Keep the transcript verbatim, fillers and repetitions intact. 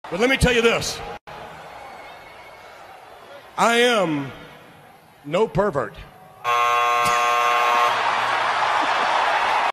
But let me tell you this. I am no pervert.